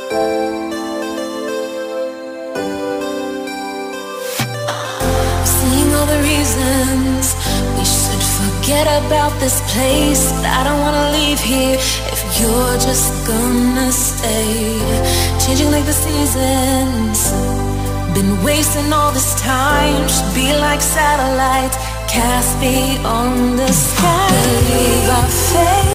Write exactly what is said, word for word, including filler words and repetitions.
Seeing all the reasons we should forget about this place, but I don't wanna leave here if you're just gonna stay. Changing like the seasons, been wasting all this time. Should be like satellites cast beyond the sky. Believe our fate.